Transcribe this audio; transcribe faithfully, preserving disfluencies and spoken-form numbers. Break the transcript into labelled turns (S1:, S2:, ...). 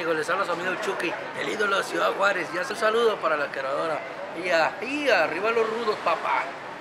S1: amigos? Les habla su amigo Chucky, el ídolo de Ciudad Juárez. Y hace un saludo para la creadora. Y, y arriba los rudos, papá.